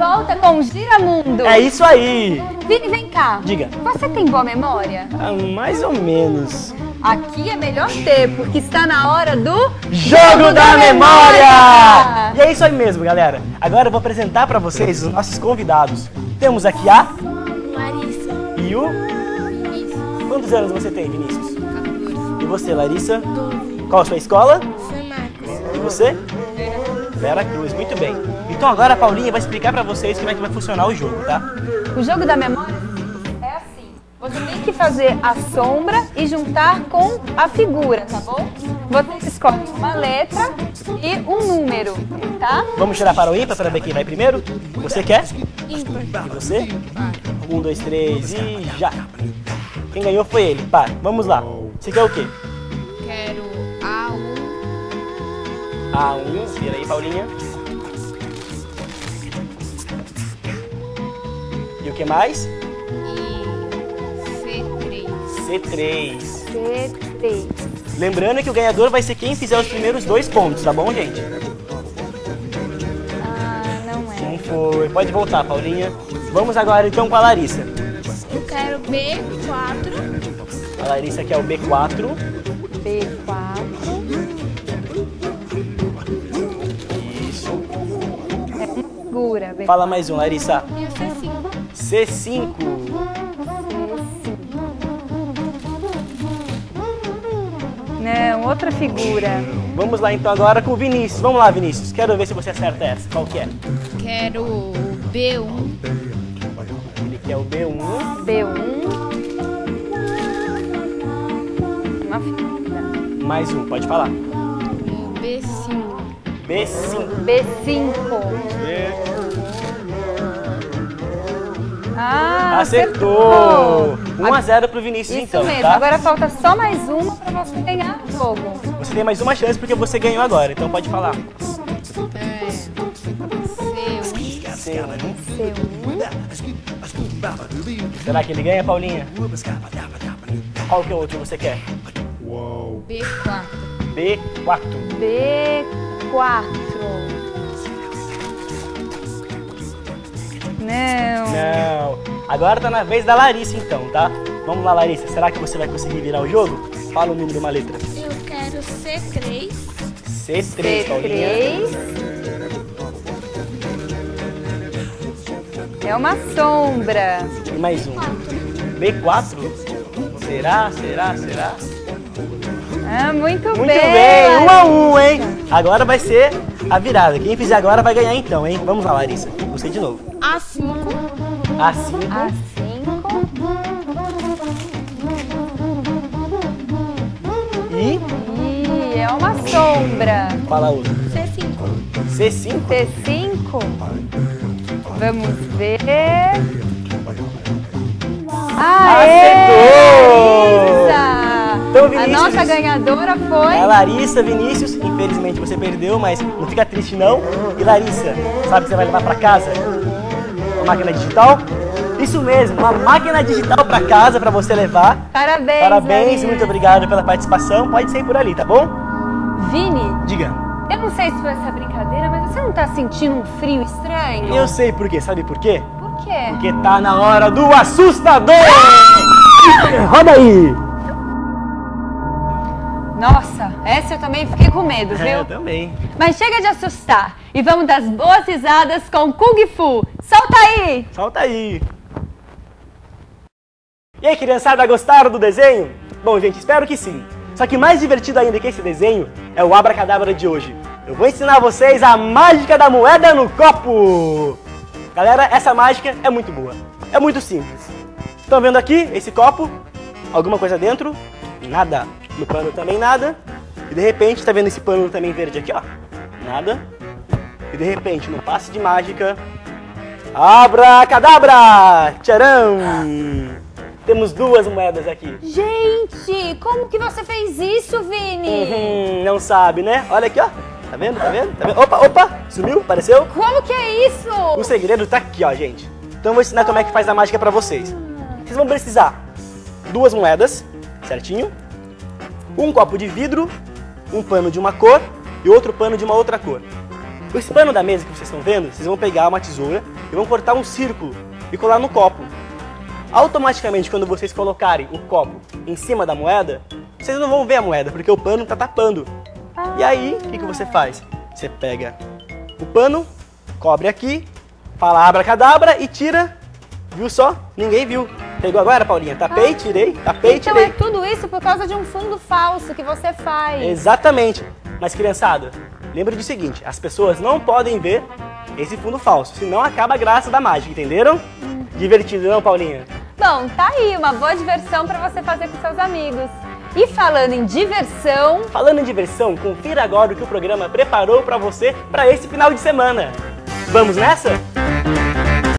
volta com Giramundo. É isso aí. Vini, vem cá. Diga. Você tem boa memória? Mais ou menos. Aqui é melhor ter, porque está na hora do... Jogo da Memória! E é isso aí mesmo, galera. Agora eu vou apresentar para vocês os nossos convidados. Temos aqui a... Larissa. E o... Vinícius. Quantos anos você tem, Vinícius? 14. E você, Larissa? 12. Qual a sua escola? São Marcos. E você? Vera Cruz, muito bem. Então agora a Paulinha vai explicar para vocês como é que vai funcionar o jogo, tá? O jogo da memória é assim. Você tem que fazer a sombra e juntar com a figura, tá bom? Você escolhe uma letra e um número, tá? Vamos tirar para o ímpar para ver quem vai primeiro? Você quer? Ímpar. E você? 1, 2, 3 e já! Quem ganhou foi ele. Pá, vamos lá. Você quer o quê? Quero A1. A1, vira aí, Paulinha. E o que mais? E C3. C3. C3. Lembrando que o ganhador vai ser quem fizer os primeiros 2 pontos, tá bom, gente? Ah, não é. Quem foi? Pode voltar, Paulinha. Vamos agora então com a Larissa. Eu quero B4. A Larissa quer o B4. B4. Isso. É uma figura. B4. Fala mais um, Larissa. E o C5. C5. Não, outra figura. Vamos lá então agora com o Vinícius. Vamos lá, Vinícius. Quero ver se você acerta essa. Qual que é? Quero B1. Ele quer o B1. B1. Uma figura. Mais um, pode falar. B5. B5. B5. Ah, Acertou! 1-0 pro Vinícius Isso então, mesmo. tá? Agora falta só mais uma para você ganhar o jogo. Você tem mais uma chance porque você ganhou agora, então pode falar. C1. C1. Será que ele ganha, Paulinha? Qual que é o outro que você quer? B4. B4. B4. Não. Não. Agora tá na vez da Larissa então, tá? Vamos lá, Larissa. Será que você vai conseguir virar o jogo? Fala o número de uma letra. Eu quero C3. C3, Paulinha. C3. É uma sombra. E mais um. B4? Será? Ah, muito bem. Muito bem, 1-1, hein? Agora vai ser a virada. Quem fizer agora vai ganhar então, hein? Vamos lá, Larissa. Você de novo. A5. A5. A5. E É uma sombra. fala outro. C5. C5. C5. Vamos ver. Acertou! Então, A Vinícius, nossa ganhadora foi... é a Larissa, Vinícius. Infelizmente você perdeu, mas não fica triste não. E Larissa, sabe que você vai levar pra casa? Uma máquina digital? Isso mesmo, uma máquina digital pra casa pra você levar. Parabéns, Parabéns, Larissa. muito obrigado pela participação. Pode sair por ali, tá bom? Vini, Diga. eu não sei se foi essa brincadeira, mas você não tá sentindo um frio estranho? Eu sei por quê, sabe por quê? Por quê? Porque tá na hora do assustador! Roda aí! Nossa, essa eu também fiquei com medo, viu? Eu também. Mas chega de assustar e vamos das boas risadas com Kung Fu. Solta aí! Solta aí! E aí, criançada, gostaram do desenho? Bom, gente, espero que sim. Só que mais divertido ainda que esse desenho é o abracadabra de hoje. Eu vou ensinar vocês a mágica da moeda no copo! Galera, essa mágica é muito boa. É muito simples. Estão vendo aqui esse copo? Alguma coisa dentro? Nada. No pano também nada. E de repente, tá vendo esse pano também verde aqui, ó? Nada. E de repente, no passe de mágica... Abracadabra! Tcharam! Temos 2 moedas aqui. Gente, como que você fez isso, Vini? Não sabe, né? Olha aqui, ó. Tá vendo? Tá vendo? Tá vendo? Opa, opa! Sumiu? Apareceu? Como que é isso? O segredo tá aqui, ó, gente. Então eu vou ensinar como é que faz a mágica pra vocês. Vocês vão precisar 2 moedas, certinho? Um copo de vidro, um pano de uma cor e outro pano de uma outra cor. Com esse pano da mesa que vocês estão vendo, vocês vão pegar uma tesoura e vão cortar um círculo e colar no copo. Automaticamente, quando vocês colocarem o copo em cima da moeda, vocês não vão ver a moeda, porque o pano está tapando. E aí, o que você faz? Você pega o pano, cobre aqui, fala abracadabra e tira. Viu só? Ninguém viu. Pegou agora, Paulinha? Tapei, tirei, tapei, então tirei. Então é tudo isso por causa de um fundo falso que você faz. Exatamente. Mas, criançada, lembre do seguinte, as pessoas não podem ver esse fundo falso, senão acaba a graça da mágica, entenderam? Divertido, não, Paulinha? Bom, tá aí uma boa diversão para você fazer com seus amigos. E falando em diversão... Falando em diversão, confira agora o que o programa preparou para você para esse final de semana. Vamos nessa?